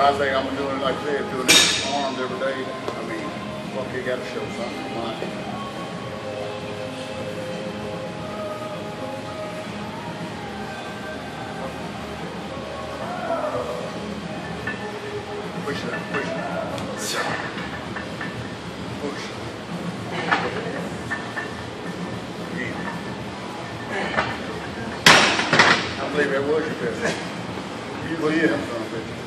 I think I'm doing it like I said, doing it armed every day. I mean, fuck, you got to show something. Push it, push it. Push. I believe that was your best. You believe that, son of a bitch.